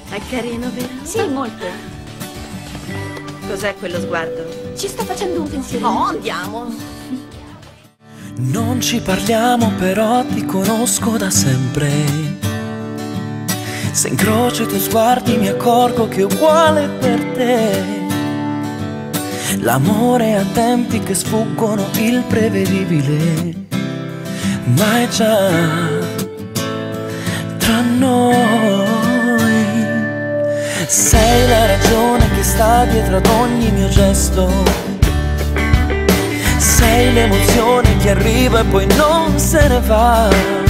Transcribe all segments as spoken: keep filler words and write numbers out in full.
È carino, vero? Sì, molto. Cos'è quello sguardo? Ci sta facendo un pensiero. Oh, andiamo. Non ci parliamo, però ti conosco da sempre. Se incrocio i tuoi sguardi mi accorgo che è uguale per te. L'amore ha tempi che sfuggono il prevedibile, ma è già tra noi. Sei la ragione che sta dietro ad ogni mio gesto. Sei l'emozione che arriva e poi non se ne va.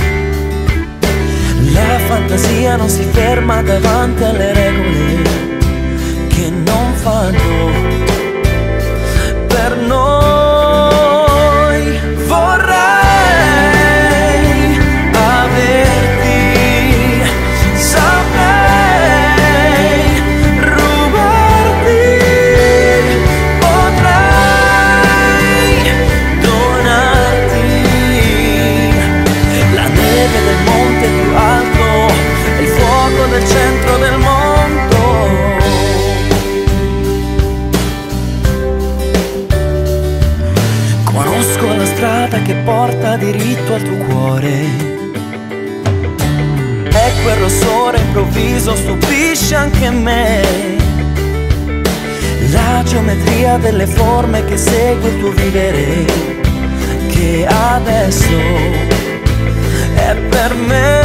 La fantasia non si ferma davanti alle regole che non fanno per noi. Vorrei averti, saprei rubarti, potrei donarti la neve del monte più alto e il fuoco del centro del mondo. Conosco la strada che porta diritto al tuo cuore e quel rossore improvviso stupisce anche me. La geometria delle forme che segue il tuo vivere, che adesso è per me.